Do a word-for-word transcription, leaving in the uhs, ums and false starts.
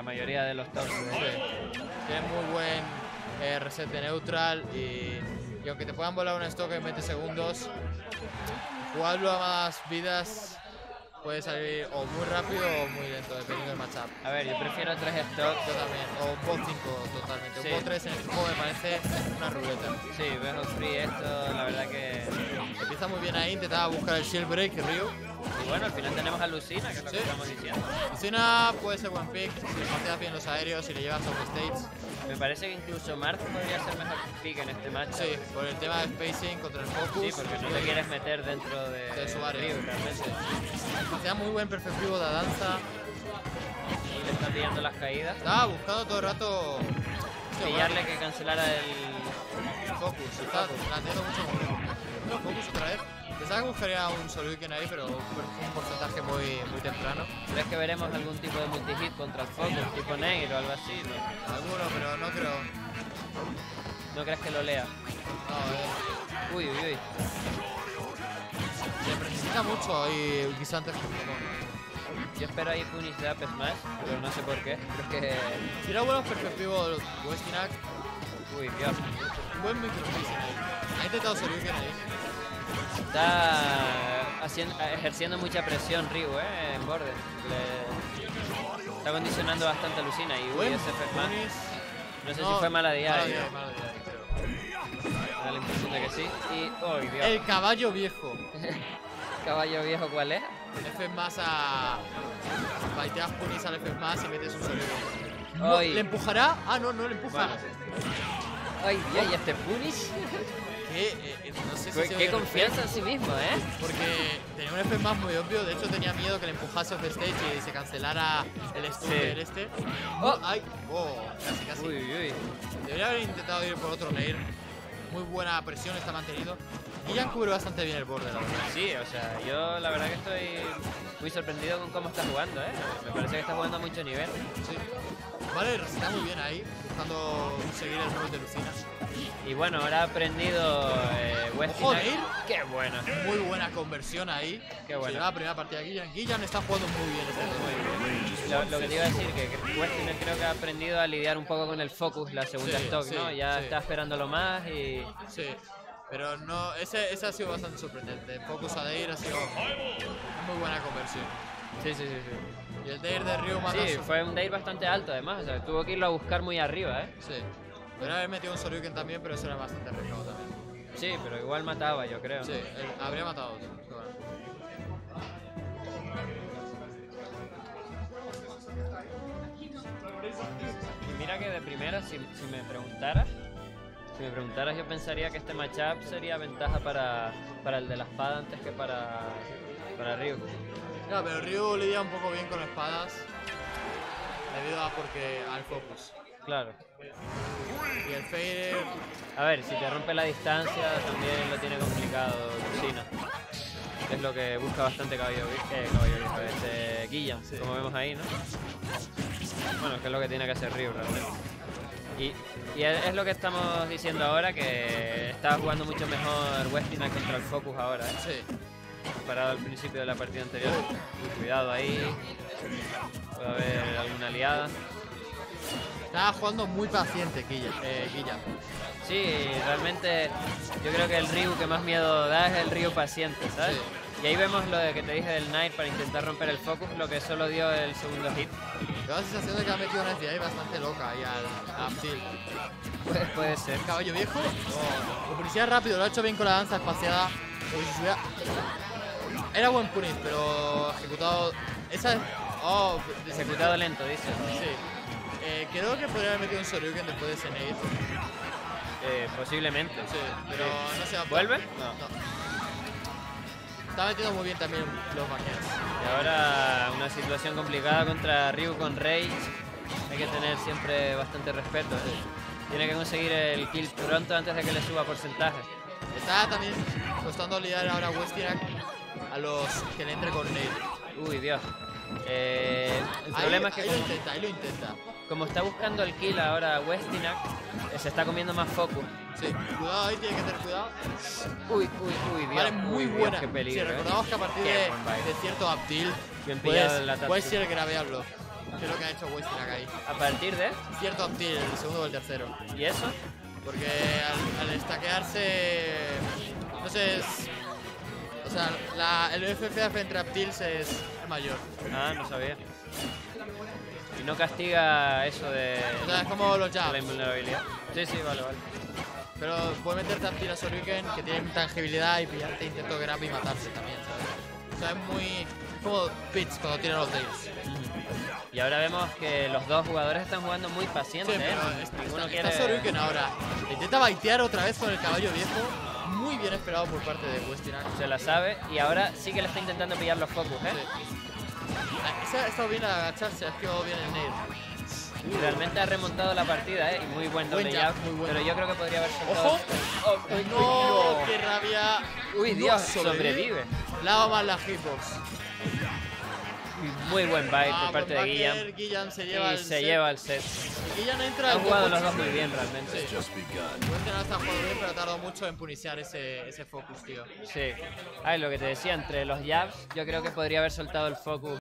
mayoría de los tops. Sí. Tiene muy buen eh, reset de neutral y, y aunque te puedan volar un stock en veinte segundos, jugarlo a más vidas puede salir o muy rápido o muy lento, dependiendo del matchup. A ver, yo prefiero tres stocks. Yo también, o un bot cinco totalmente. Sí. Un bot tres en el juego me parece una ruleta. Sí, Vejo Free, esto la verdad que... Empieza muy bien ahí, intentaba buscar el shield break, Ryu. Y bueno, al final tenemos a Lucina, que es lo Sí. que estamos diciendo. Lucina puede ser buen pick, si le pateas bien los aéreos, si le llevas off stage. Me parece que incluso Marth podría ser mejor pick en este match. Sí, por el tema de spacing contra el focus. Sí, porque no te quieres meter dentro de, de su área. Ryu, realmente. Hacía muy buen perfectivo de danza. Y le está pillando las caídas. Estaba buscando todo el rato Pillarle que cancelara el focus. Está planteando mucho con focus otra vez. Pensaba que buscaría un Shoryuken ahí, pero fue un porcentaje muy, muy temprano. ¿Crees que veremos algún tipo de multihit contra el focus, tipo Nair o algo así? ¿No? Alguno, pero no creo. ¿No crees que lo lea? No, eh. Uy, uy, uy. Se precisa mucho y guisantes con Pokémon. Yo espero ahí Punish de Up Smash, pero no sé por qué. Creo que... Si era buenos perspectivos Westinac, Uy, Dios. un buen microphasing ahí. Ha intentado Shoryuken ahí. Está haciendo, ejerciendo mucha presión Ryu, eh, en borde. Le... Está condicionando bastante a Lucina y uy, ese fue más. No sé No, si fue mala diaria. Mala diaria, mala diaria, creo. Me da la impresión de que sí. Y, oh, Dios. El caballo viejo. ¿Caballo viejo cuál es? F más a... Baiteas Punis al F más y metes un Shoryuken. No, Ay. ¿le empujará? Ah, no, no le empuja. Bueno. Ay, Dios, ¿y este Punish? ¿Qué? Eh, no sé si Qué, se qué ve confianza en reflejo, sí mismo, ¿eh? porque tenía un F más muy obvio. De hecho, tenía miedo que le empujase off stage y se cancelara el stun Sí. del este. Oh. ¡Ay! ¡Oh! Casi, casi. Uy, uy, uy. Debería haber intentado ir por otro Nair. Muy buena presión está mantenido. Y ya cubre bastante bien el borde, la verdad. Sí, o sea, yo la verdad que estoy muy sorprendido con cómo está jugando, ¿eh? Me parece que está jugando a mucho nivel. Sí. Vale, está muy bien ahí, buscando seguir el rol de Lucina. Y bueno, ahora ha aprendido eh, Westing. Ojo, Nair. ¡Qué bueno! Muy buena conversión ahí. Qué bueno. Se lleva la primera partida de Guillan. Guillan está jugando muy bien este torneo. Lo, lo que te iba a decir, que Westing creo que ha aprendido a lidiar un poco con el focus, la segunda Sí, stock, sí, ¿no? Ya sí. está esperándolo más y... Sí, pero no, ese, ese ha sido bastante sorprendente. Focus a Nair ha sido muy buena conversión. Sí, sí, sí, sí. Y el Nair de Ryu mata Sí, su- fue un Nair bastante alto además, o sea, tuvo que irlo a buscar muy arriba, ¿eh? Sí. Podría haber metido un Shoryuken también, pero eso era bastante arriesgado también. Sí, pero igual mataba, yo creo. Sí, él habría matado a otro. Pero bueno. Y mira que de primera, si, si me preguntaras, si me preguntaras, yo pensaría que este matchup sería ventaja para, para el de la espada antes que para, para Ryu. No, pero Ryu lidia un poco bien con espadas debido a porque al focus. Claro. Y el Fader, A ver, si te rompe la distancia también lo tiene complicado Lucina. Es lo que busca bastante Caballo Viejo, eh, Caballo Viejo, este, Guillan, Sí. como vemos ahí, ¿no? Bueno, que es lo que tiene que hacer Ryu realmente. Y, y es es lo que estamos diciendo ahora, que está jugando mucho mejor Westina contra el Focus ahora, ¿eh? sí. Comparado al principio de la partida anterior. Uy, cuidado ahí. Puede haber alguna aliada. Estaba jugando muy paciente Guillan. Eh, Guillan. Sí, realmente yo creo que el Ryu que más miedo da es el Ryu paciente, ¿sabes? Sí. Y ahí vemos lo de que te dije del Knight para intentar romper el focus, lo que solo dio el segundo hit. Tengo la sensación de que ha metido una F I A bastante loca ahí al a Aptil. Puede, puede ser. Caballo viejo. Oh, lo policía rápido, lo ha hecho bien con la danza espaciada. Uy, si hubiera- Era buen punish, pero ejecutado. Esa es. Oh, Ejecutado lento, dice. Sí. Eh, creo que podría haber metido un Shoryuken después de ese nade. Eh, posiblemente. Sí, pero no se va a ¿Vuelve? No. Está metiendo muy bien también los backends. Y ahora una situación complicada contra Ryu con Rage. Hay que tener siempre bastante respeto, ¿eh? Tiene que conseguir el kill pronto antes de que le suba porcentaje. Está también costando lidiar ahora a Westinac a los que le entre con nade. Uy, Dios. Eh, el Ahí, problema es que ahí lo como, intenta, ahí lo intenta. como está buscando el kill ahora Westinac, eh, se está comiendo más focus. Sí, cuidado ahí, tiene que tener cuidado. Uy, uy, uy, Dios. Vale, muy uy, Dios, buena. qué peligro, si ¿eh? recordamos que a partir Qué de, buen baile. de cierto Aptil Bien pillado puedes, el ataque. puedes ir el gravearlo. ¿Qué es lo que ha hecho Westinag ahí? A partir de... Cierto up tilt, el segundo o el tercero. ¿Y eso? Porque al, al stackearse... No sé, es... O sea, la, el F F A entre up tilts es, es mayor. Ah, no sabía. Y no castiga eso de... O sea, es como los de la jabs. invulnerabilidad. Sí, sí, vale, vale. Pero puede meterte up tilt a Soriken, que tiene intangibilidad, y pillarte intento grab y matarse también, ¿sabes? O sea, es muy... como pitch cuando tiene los days. Y ahora vemos que los dos jugadores están jugando muy Sí, pacientes, ¿eh? pero está, Ninguno está, quiere... está Soriken ahora. Intenta baitear otra vez con el caballo viejo. Muy bien esperado por parte de Westinag. Se la sabe y ahora sí que le está intentando pillar los focus, ¿eh? Sí. Ese ha estado bien al agacharse, ha esquivado bien el nair. Y realmente ha remontado la partida, ¿eh? Y muy buen doble Buen jab, jab, muy bueno. pero yo creo que podría haber soltado... ¡Ojo! ¡Oh! ¡Uy, ¡No! no! ¡Qué rabia! ¡Uy, No Dios! Sobrevive. Lava más la hitbox. Muy buen bite Ah, por parte de buen Guillem. backer, Guillem se lleva Y el se set. lleva el set. Guillem entra Han al jugado combo los dos muy chunky. bien, realmente. Sí. Westinag está jugando bien, pero tardó mucho en puniciar ese, ese focus, tío. Sí. Ay, lo que te decía, entre los jabs, yo creo que podría haber soltado el focus